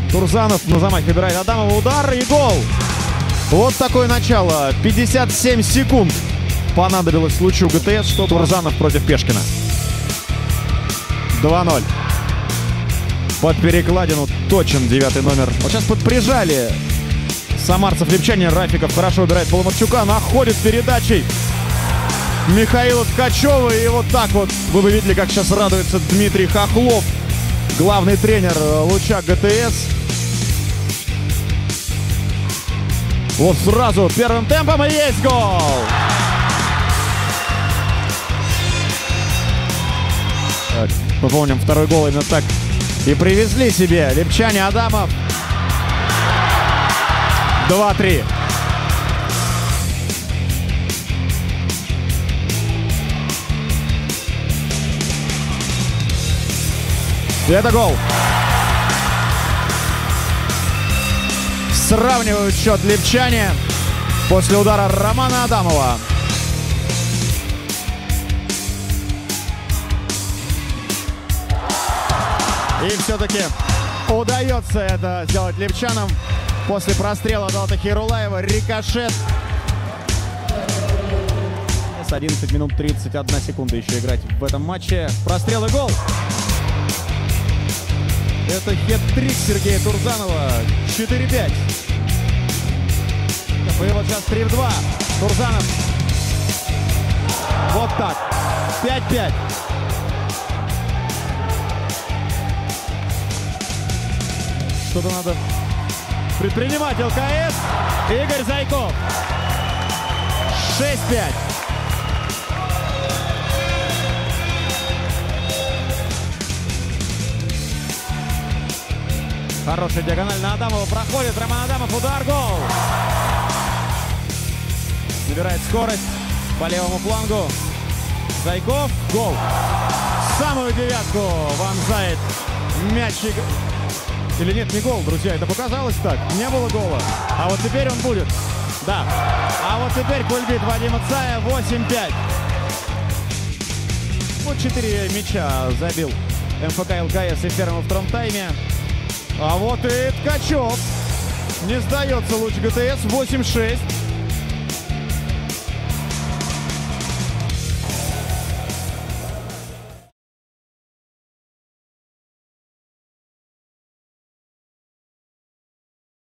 Турзанов на замахе выбирает Адамова, удар и гол. Вот такое начало. 57 секунд понадобилось лучу ГТС, что Турзанов против Пешкина. 2-0. Под перекладину точен 9-й номер. Вот сейчас подприжали самарцев-липчане. Рафиков хорошо убирает Поломарчука. Находит передачей Михаила Ткачева. И вот так вот вы бы видели, как сейчас радуется Дмитрий Хохлов, главный тренер луча ГТС. Вот сразу первым темпом и есть гол. Так, мы помним, второй гол именно так и привезли себе липчане. Адамов. 2-3. И это гол. Сравнивают счет липчане после удара Романа Адамова. И все-таки удается это сделать липчанам. После прострела Далата Хирулаева рикошет. С 11 минут 31 секунда еще играть в этом матче. Прострел и гол. Это хет-трик Сергея Турзанова. 4-5. И вот сейчас 3-2. Турзанов. Вот так. 5-5. Что-то надо предпринимать. ЛКС. Игорь Зайков. 6-5. Хорошая диагональ на Адамова. Проходит Роман Адамов. Удар. Гол. Набирает скорость по левому флангу. Зайков. Гол. Самую девятку вонзает мячик. Или нет, не гол, друзья. Это показалось так. Не было гола. А вот теперь он будет. Да. А вот теперь кульбит Вадима Цая. 8-5. Вот 4 мяча забил МФК ЛКС и первым во втором тайме. А вот и Ткачев. Не сдается луч ГТС. 8-6.